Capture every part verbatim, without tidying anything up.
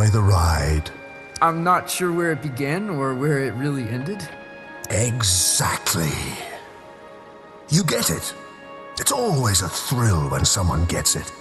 enjoy the ride. I'm not sure where it began or where it really ended. Exactly. You get it. It's always a thrill when someone gets it.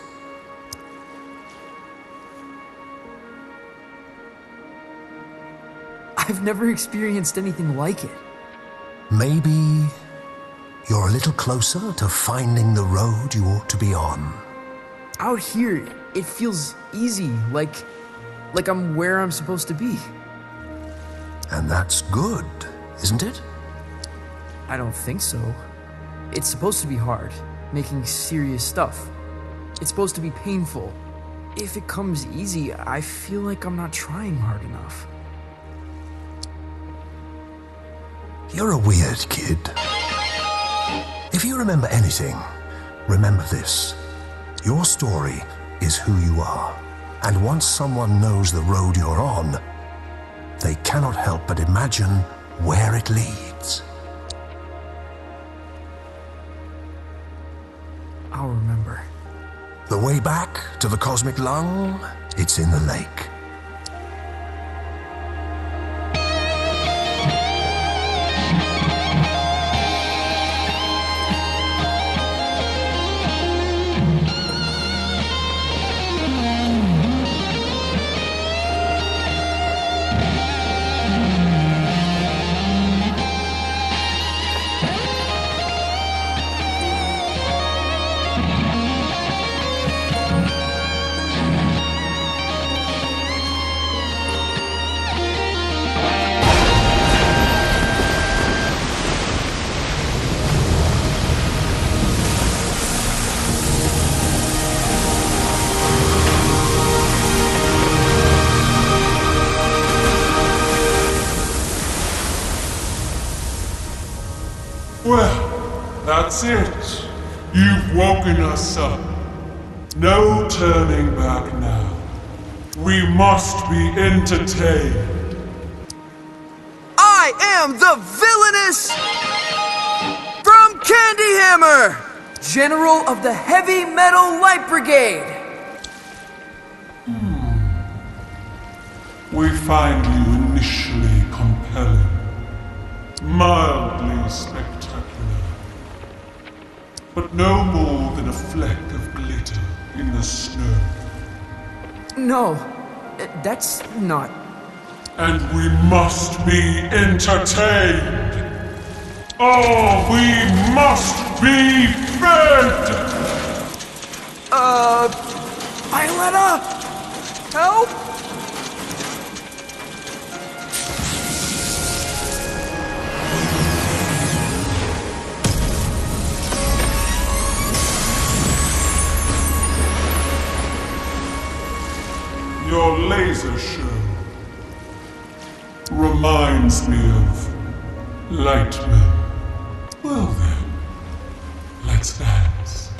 I've never experienced anything like it. Maybe you're a little closer to finding the road you ought to be on. Out here, it feels easy, like, like I'm where I'm supposed to be. And that's good, isn't it? I don't think so. It's supposed to be hard, making serious stuff. It's supposed to be painful. If it comes easy, I feel like I'm not trying hard enough. You're a weird kid. If you remember anything, remember this. Your story is who you are. And once someone knows the road you're on, they cannot help but imagine where it leads. I'll remember. The way back to the cosmic lung, it's in the lake. Well, that's it. You've woken us up. No turning back now. We must be entertained. I am the villainous from Candy Hammer, General of the Heavy Metal Light Brigade. Hmm. We find you initially compelling, mildly spectacular, but no more than a fleck of glitter in the snow. No, that's not. And we must be entertained. Oh, we must be fed! Uh, Violetta? Help? Your laser show reminds me of Lightman. Well then, let's dance.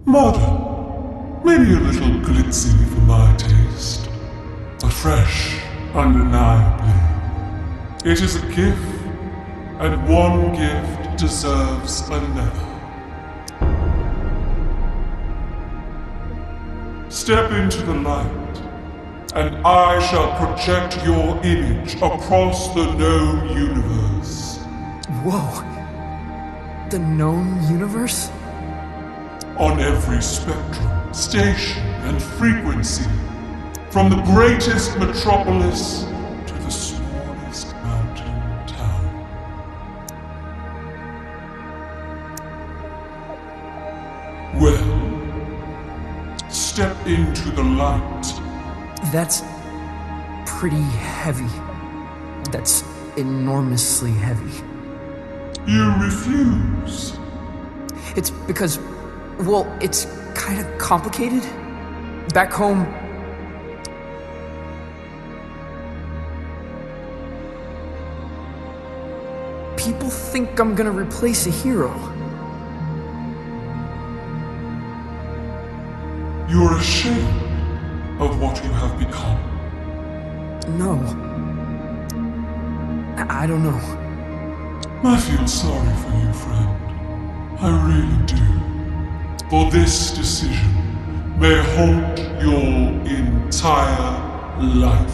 Modern, maybe a little glitzy for my taste, but fresh, undeniably. It is a gift, and one gift deserves another. Step into the light, and I shall project your image across the known universe. Whoa. The known universe? On every spectrum, station, and frequency, from the greatest metropolis to the smallest mountain town. Well, step into the light. That's pretty heavy. That's enormously heavy. You refuse. It's because, well, it's kind of complicated. Back home, people think I'm gonna replace a hero. You're ashamed of what you have become. No. I, I don't know. I feel sorry for you, friend. I really do. For this decision may haunt your entire life.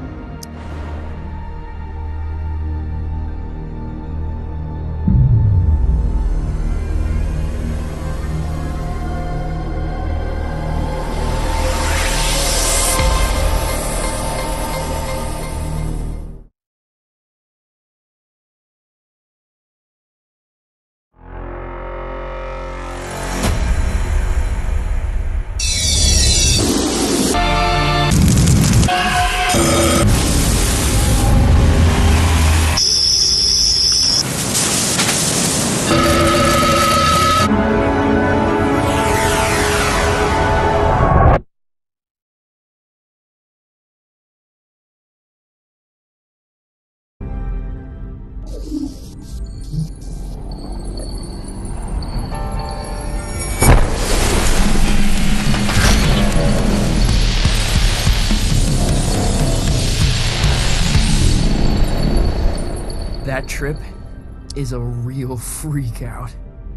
That trip is a real freak out.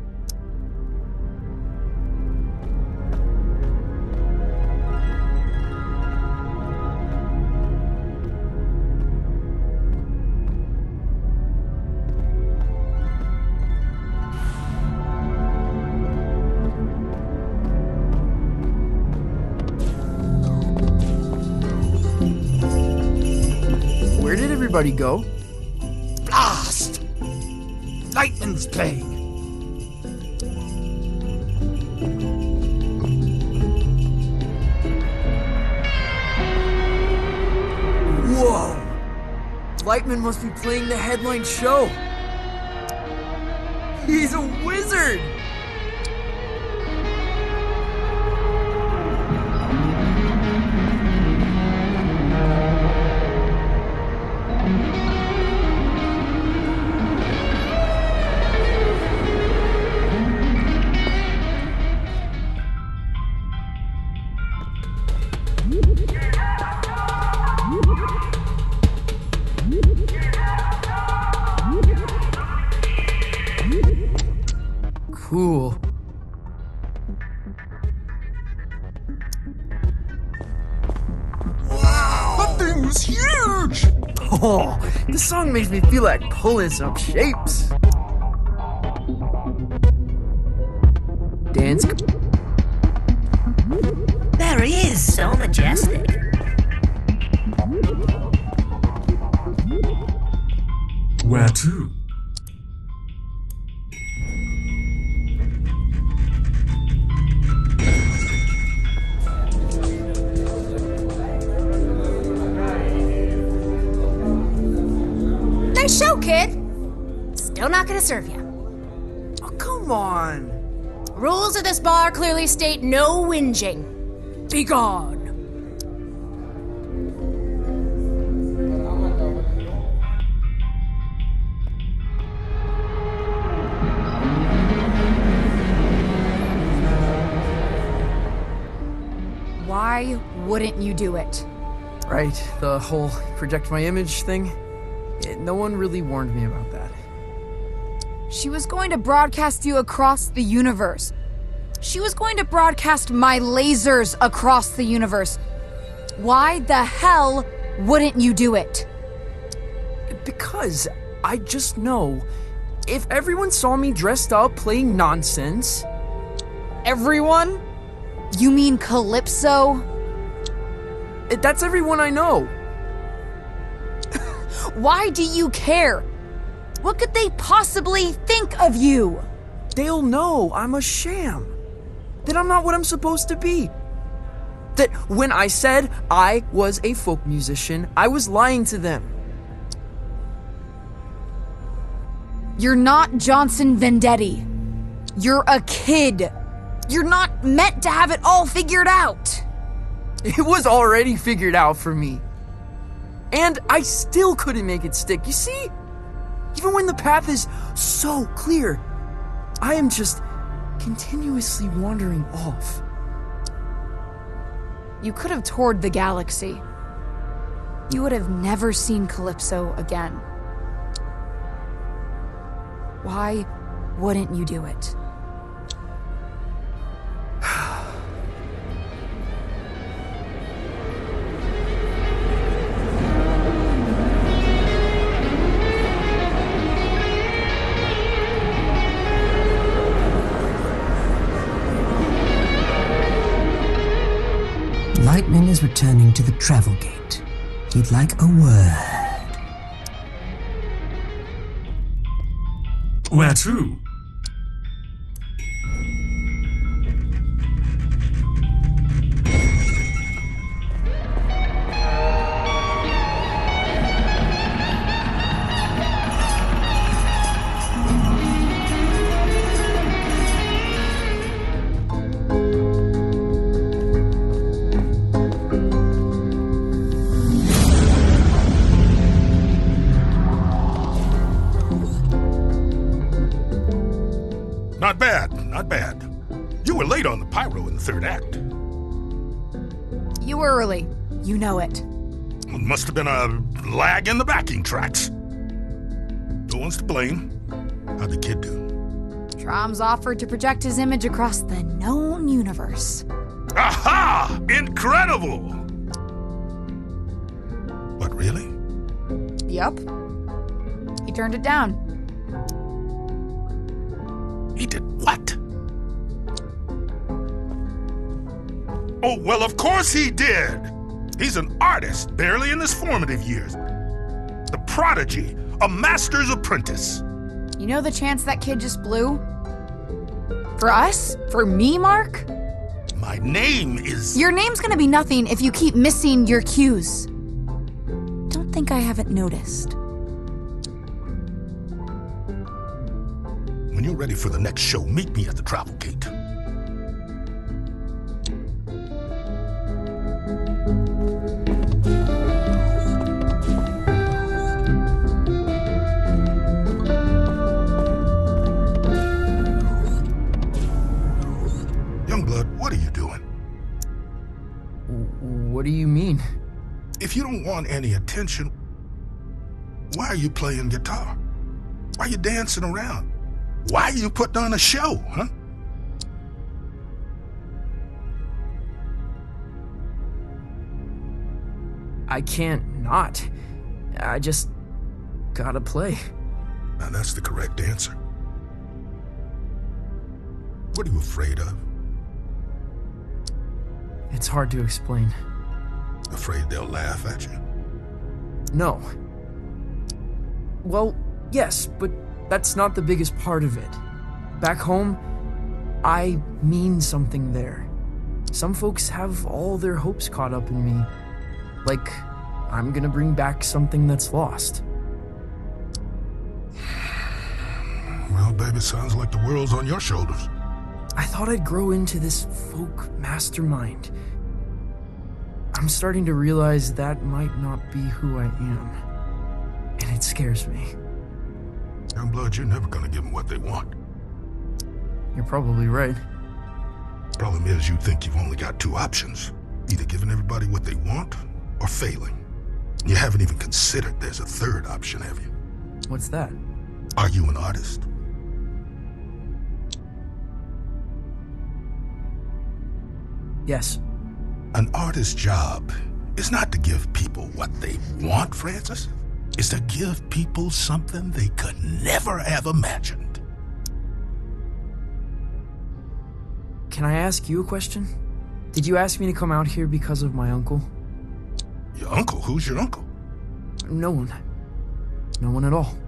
Where did everybody go? Blast! Lightning's playing. Whoa! Lightman must be playing the headline show. He's a wizard! Cool. Wow! That thing was huge! Oh, this song makes me feel like pulling some shapes. Dance. There he is, so majestic. Where to? Nice show, kid. Still not gonna serve you. Oh, come on. Rules of this bar clearly state no whinging. Be gone. Why wouldn't you do it? Right, the whole project my image thing. It, no one really warned me about that. She was going to broadcast you across the universe. She was going to broadcast my lasers across the universe. Why the hell wouldn't you do it? Because I just know if everyone saw me dressed up playing nonsense. Everyone? You mean Calypso? That's everyone I know. Why do you care? What could they possibly think of you? They'll know I'm a sham. That I'm not what I'm supposed to be. That when I said I was a folk musician, I was lying to them. You're not Johnson Vendetti. You're a kid. You're not meant to have it all figured out. It was already figured out for me. And I still couldn't make it stick, you see? Even when the path is so clear, I am just continuously wandering off. You could have toured the galaxy. You would have never seen Calypso again. Why wouldn't you do it? Lightman is returning to the travel gate. He'd like a word. Where to? Not bad, not bad. You were late on the pyro in the third act. You were early. You know it. It must have been a lag in the backing tracks. No one's to blame. How'd the kid do? Trom's offered to project his image across the known universe. Aha! Incredible! What, really? Yup. He turned it down. He did what? Oh, well, of course he did! He's an artist, barely in his formative years. The prodigy, a master's apprentice. You know the chance that kid just blew? For us? For me, Mark? My name is... Your name's gonna be nothing if you keep missing your cues. Don't think I haven't noticed. When you're ready for the next show, meet me at the travel gate. Youngblood, what are you doing? What do you mean? If you don't want any attention, why are you playing guitar? Why are you dancing around? Why are you putting on a show, huh? I can't not. I just gotta play. Now that's the correct answer. What are you afraid of? It's hard to explain. Afraid they'll laugh at you? No. Well, yes, but that's not the biggest part of it. Back home, I mean something there. Some folks have all their hopes caught up in me. Like, I'm gonna bring back something that's lost. Well, baby, sounds like the world's on your shoulders. I thought I'd grow into this folk mastermind. I'm starting to realize that might not be who I am. And it scares me. Youngblood, you're never gonna give them what they want. You're probably right. Problem is, you think you've only got two options. Either giving everybody what they want, or failing. You haven't even considered there's a third option, have you? What's that? Are you an artist? Yes. An artist's job is not to give people what they want, Francis. It's to give people something they could never have imagined. Can I ask you a question? Did you ask me to come out here because of my uncle? Your uncle? Who's your uncle? No one. No one at all.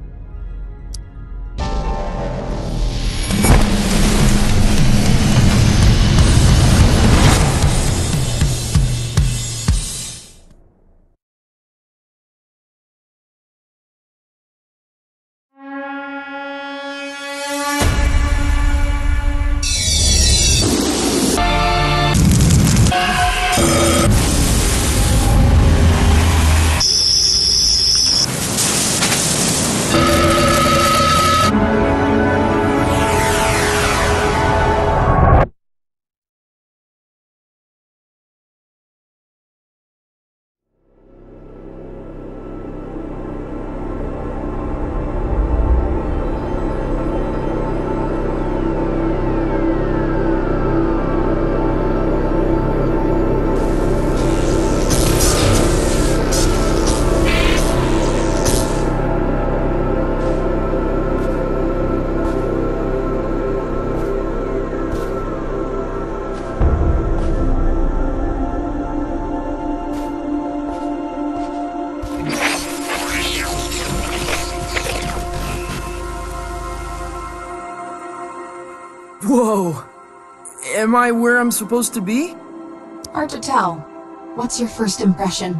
Whoa! Am I where I'm supposed to be? Hard to tell. What's your first impression?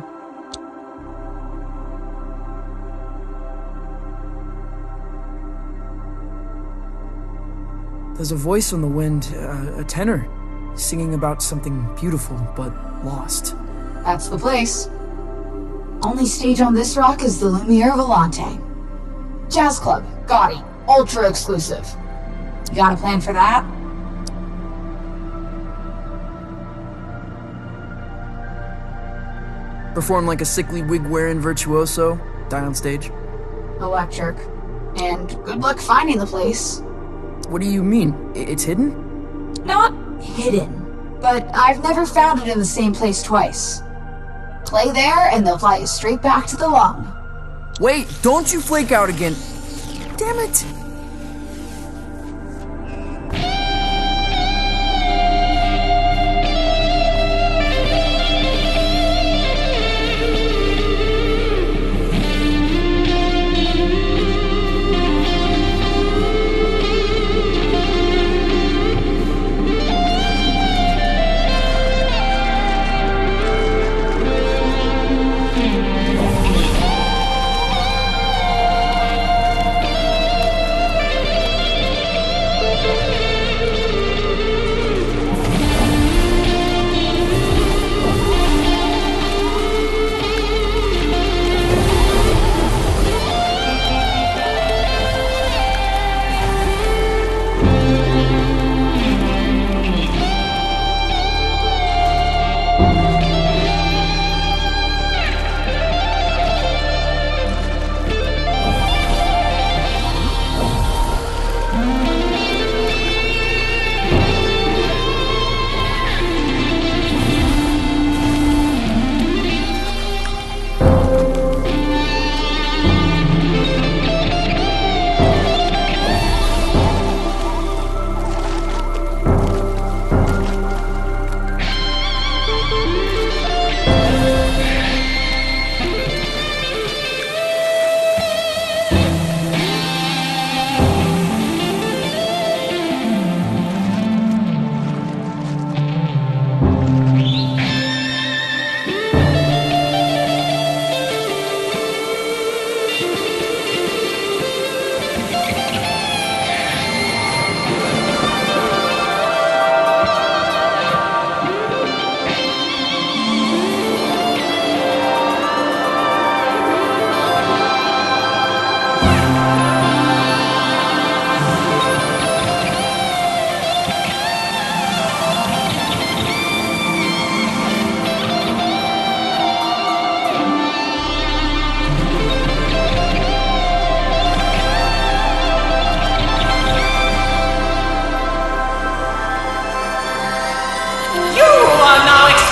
There's a voice on the wind, uh, a tenor, singing about something beautiful but lost. That's the place. Only stage on this rock is the Lumiere Volante. Jazz club, gaudy, ultra exclusive. You got a plan for that? Perform like a sickly wig-wearing virtuoso, die on stage. Electric. And good luck finding the place. What do you mean? It's hidden? Not hidden, but I've never found it in the same place twice. Play there and they'll fly you straight back to the lung. Wait, don't you flake out again. Damn it!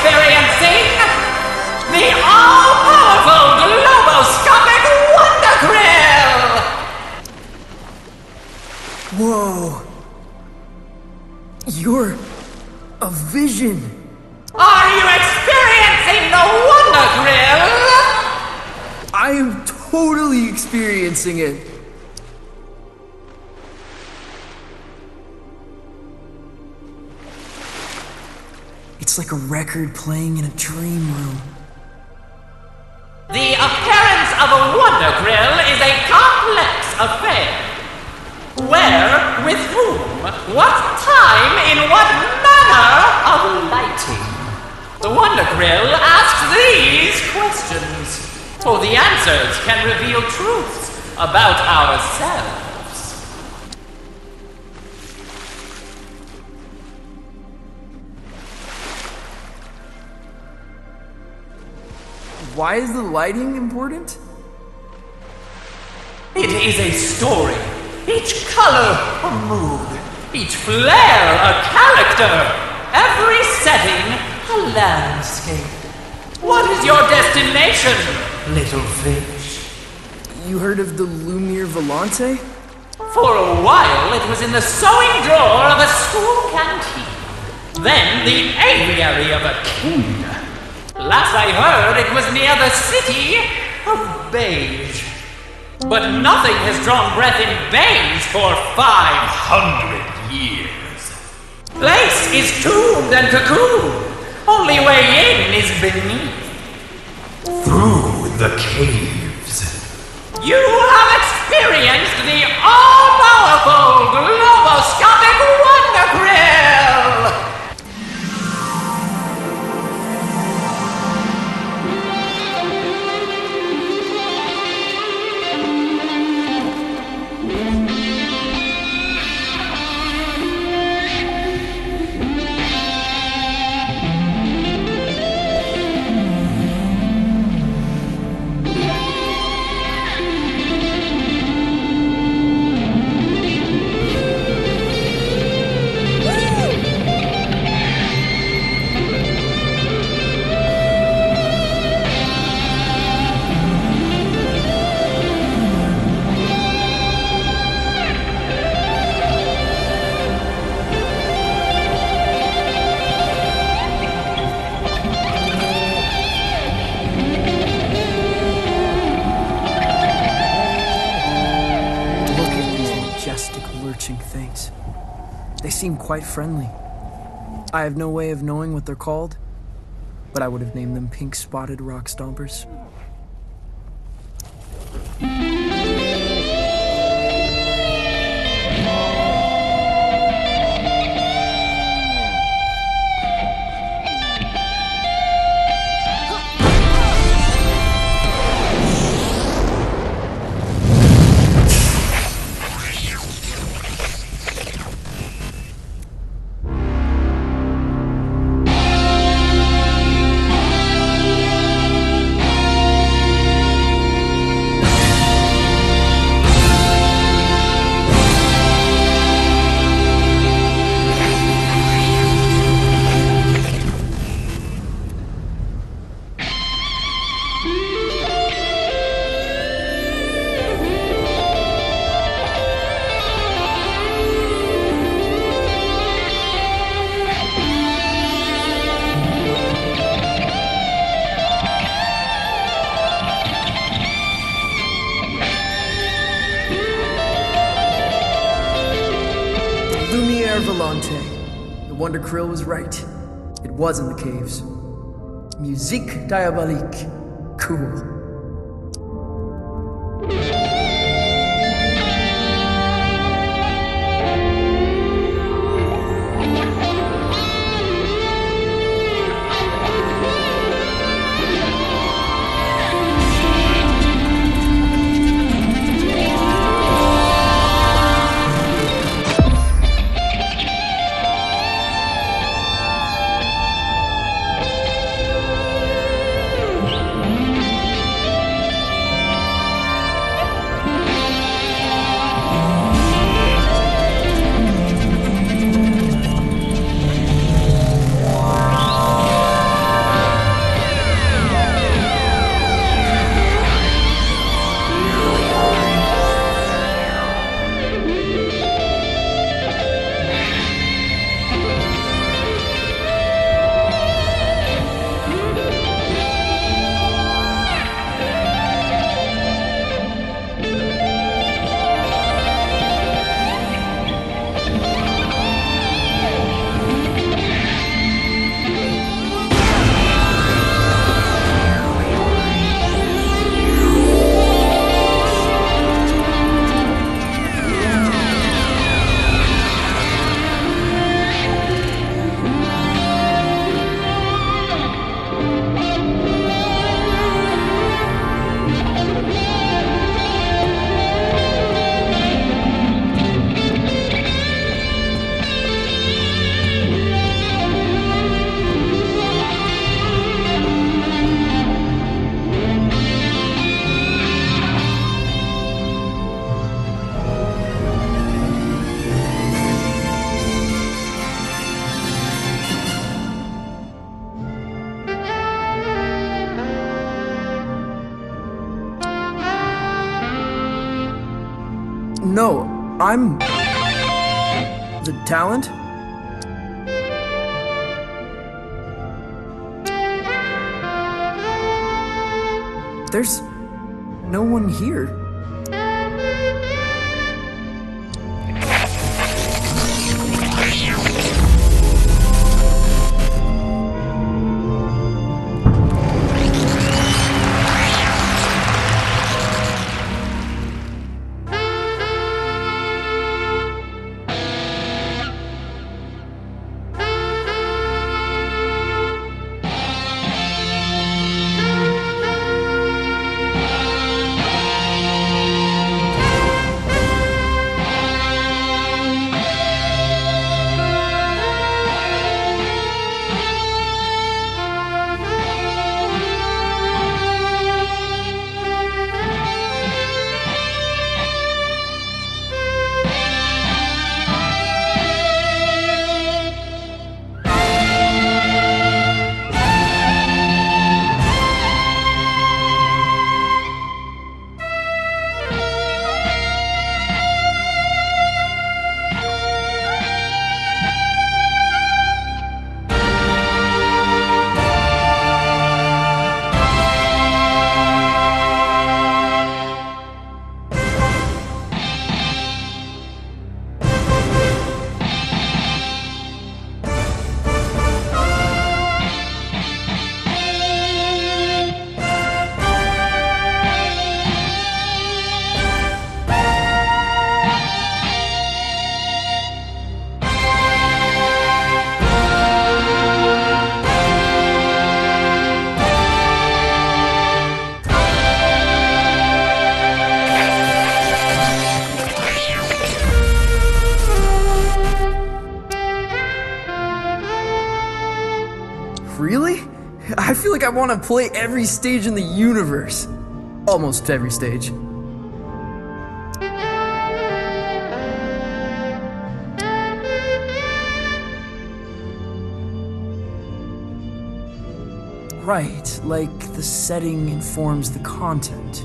experiencing the all-powerful Globoscopic Wonder Grill! Whoa. You're a vision. Are you experiencing the Wonder Grill? I am totally experiencing it. It's like a record playing in a dream room. The appearance of a Wonder Grill is a complex affair. Where, with whom, what time, in what manner of lighting? The Wonder Grill asks these questions, for the answers can reveal truths about ourselves. Why is the lighting important? It is a story. Each color a mood. Each flare a character. Every setting a landscape. What is your destination, little fish? You heard of the Lumiere Volante? For a while, it was in the sewing drawer of a school canteen. Then the aviary of a king. Last I heard, it was near the city of Beige. But nothing has drawn breath in Beige for five hundred years. Place is tombed and cocooned. Only way in is beneath. Through the caves. You have experienced the all-powerful Globoscopic Wonder Grill! Things. They seem quite friendly. I have no way of knowing what they're called, but I would have named them pink-spotted rock stompers. Lumiere Volante. The Wonder Grill was right. It was in the caves. Musique diabolique. Cool. no, I'm... the talent? There's no one here. Really? I feel like I want to play every stage in the universe. Almost every stage. Right, like the setting informs the content.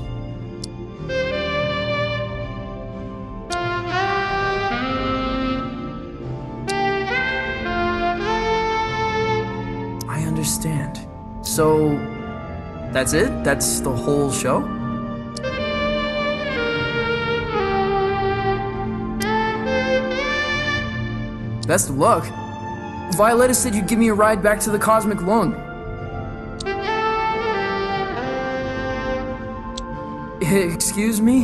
I understand. So, that's it? That's the whole show? Best of luck. Violetta said you'd give me a ride back to the Cosmic Lung. Excuse me?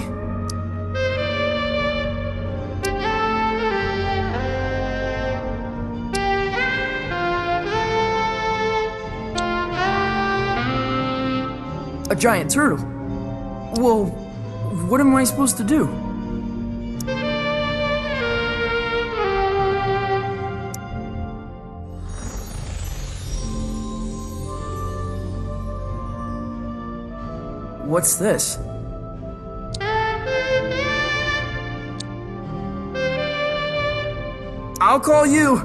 A giant turtle? Well, what am I supposed to do? What's this? I'll call you!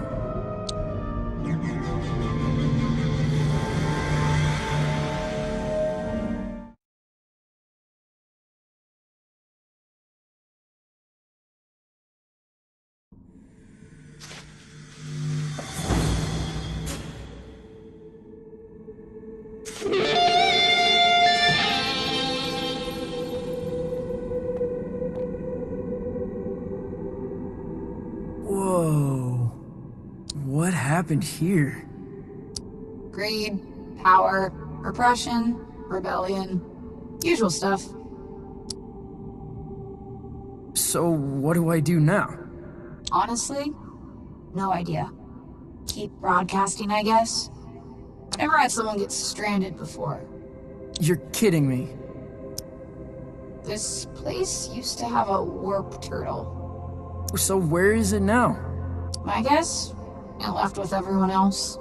Whoa. What happened here? Greed, power, repression, rebellion. Usual stuff. So, what do I do now? Honestly, no idea. Keep broadcasting, I guess. I've never had someone get stranded before. You're kidding me. This place used to have a warp turtle. So where is it now? My guess? It left with everyone else.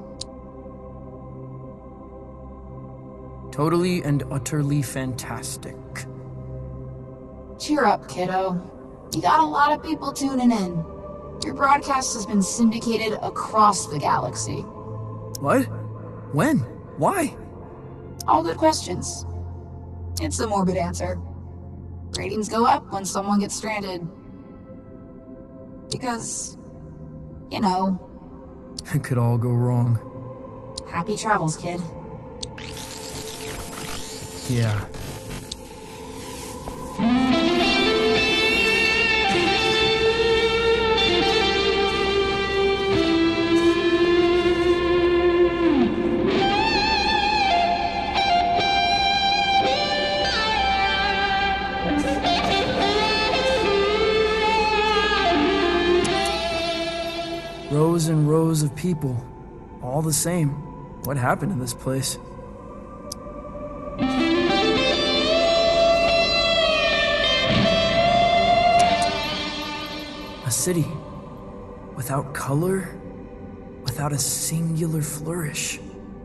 Totally and utterly fantastic. Cheer up, kiddo. You got a lot of people tuning in. Your broadcast has been syndicated across the galaxy. What? When? Why? All good questions. It's a morbid answer. Ratings go up when someone gets stranded. Because, you know. It could all go wrong. Happy travels, kid. Yeah. Rows and rows of people, all the same. What happened in this place? A city without color, without a singular flourish.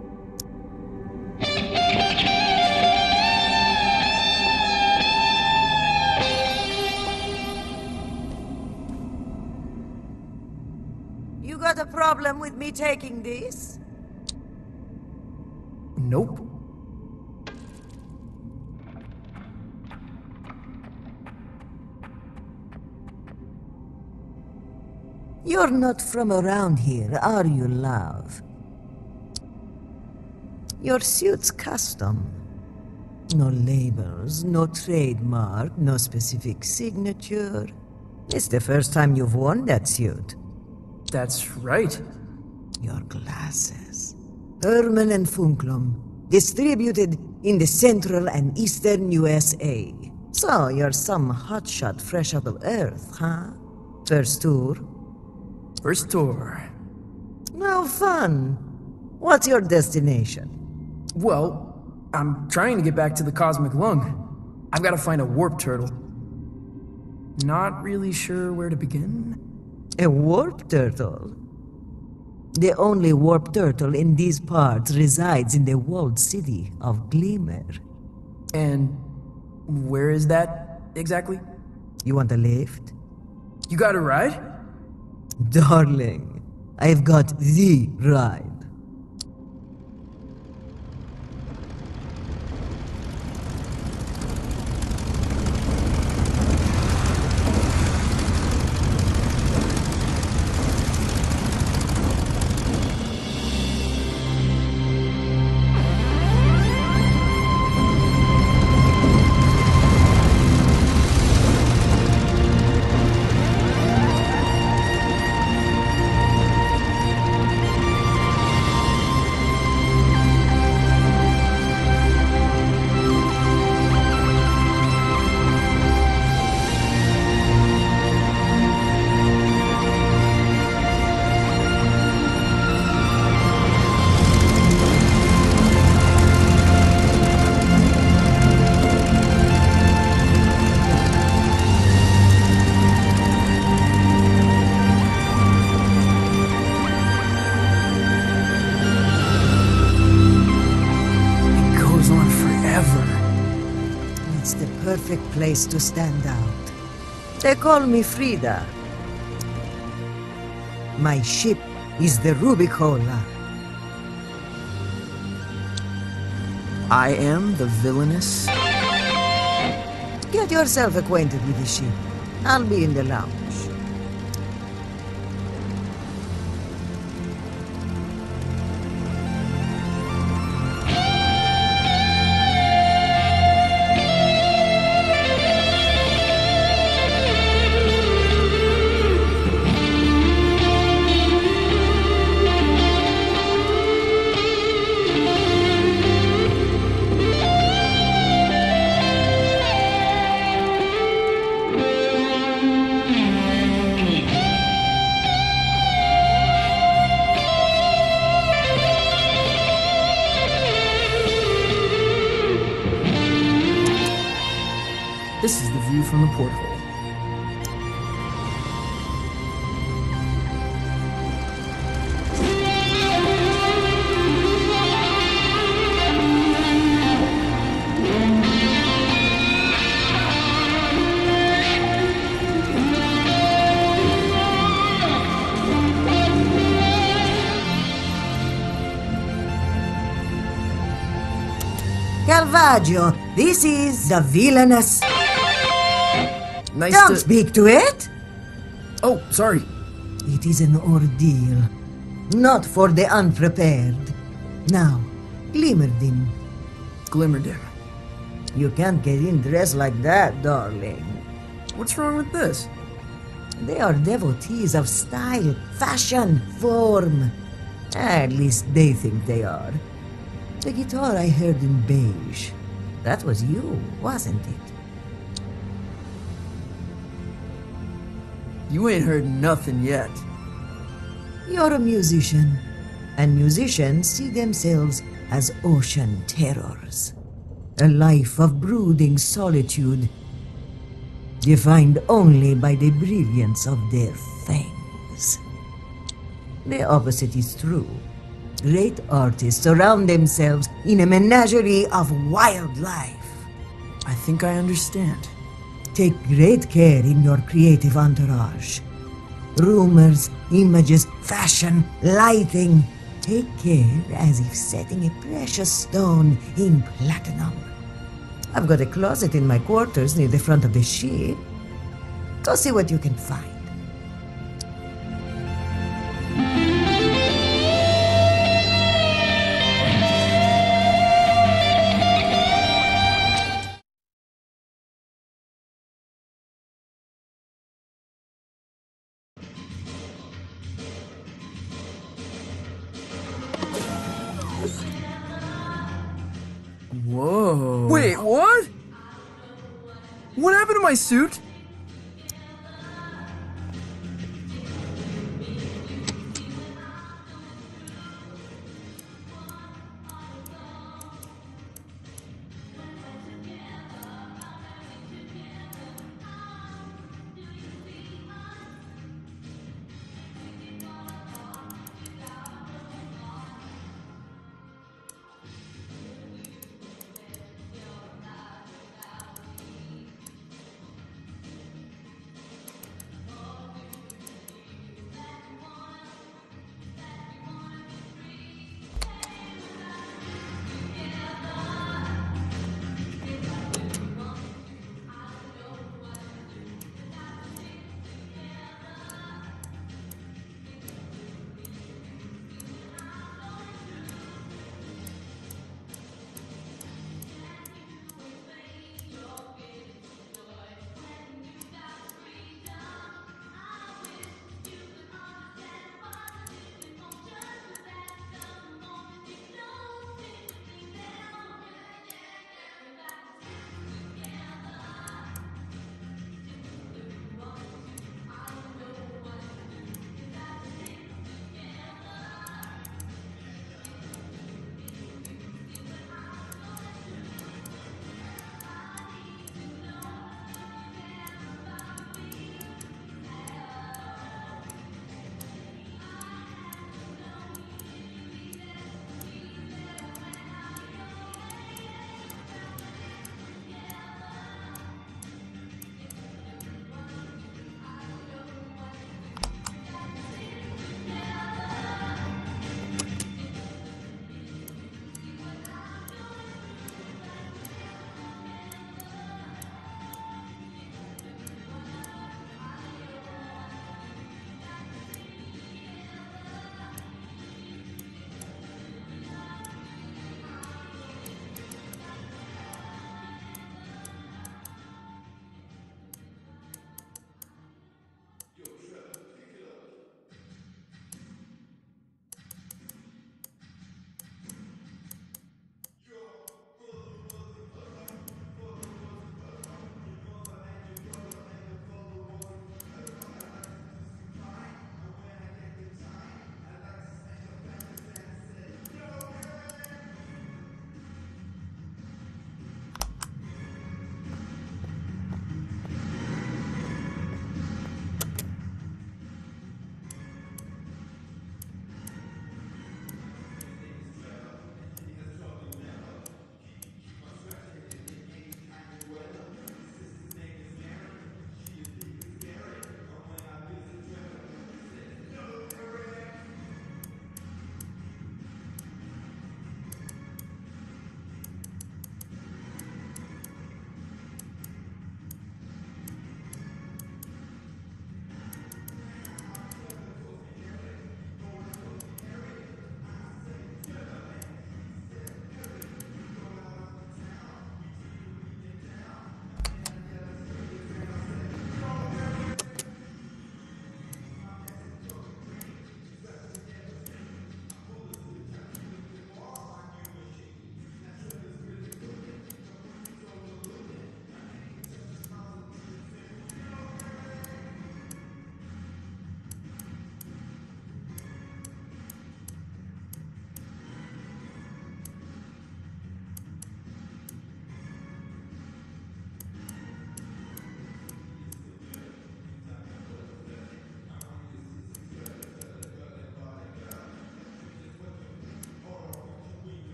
You got a problem with me taking this? Nope. You're not from around here, are you, love? Your suit's custom. No labels, no trademark, no specific signature. It's the first time you've worn that suit. That's right. Your glasses. Herman and Funklum, distributed in the central and eastern U S A. So you're some hotshot fresh out of Earth, huh? First tour? First tour. No fun. What's your destination? Well, I'm trying to get back to the Cosmic Lung. I've got to find a warp turtle. Not really sure where to begin. A warp turtle? The only warp turtle in these parts resides in the walled city of Glimmer. And where is that exactly? You want a lift? You got a ride? Darling, I've got the ride. Perfect place to stand out. They call me Frida. My ship is the Rubicola. I am the villainous. Get yourself acquainted with the ship. I'll be in the lounge. This is the view from the porthole. Caravaggio, this is the villainous. Nice Don't to... speak to it! Oh, sorry. It is an ordeal, not for the unprepared. Now, Glimmerdin. Glimmerdin. You can't get in dressed like that, darling. What's wrong with this? They are devotees of style, fashion, form. At least they think they are. The guitar I heard in beige. That was you, wasn't it? You ain't heard nothing yet. You're a musician, and musicians see themselves as ocean terrors. A life of brooding solitude, defined only by the brilliance of their fangs. The opposite is true. Great artists surround themselves in a menagerie of wildlife. I think I understand. Take great care in your creative entourage. Rumors, images, fashion, lighting. Take care as if setting a precious stone in platinum. I've got a closet in my quarters near the front of the ship. Go see what you can find. Whoa. Wait, what? What happened to my suit?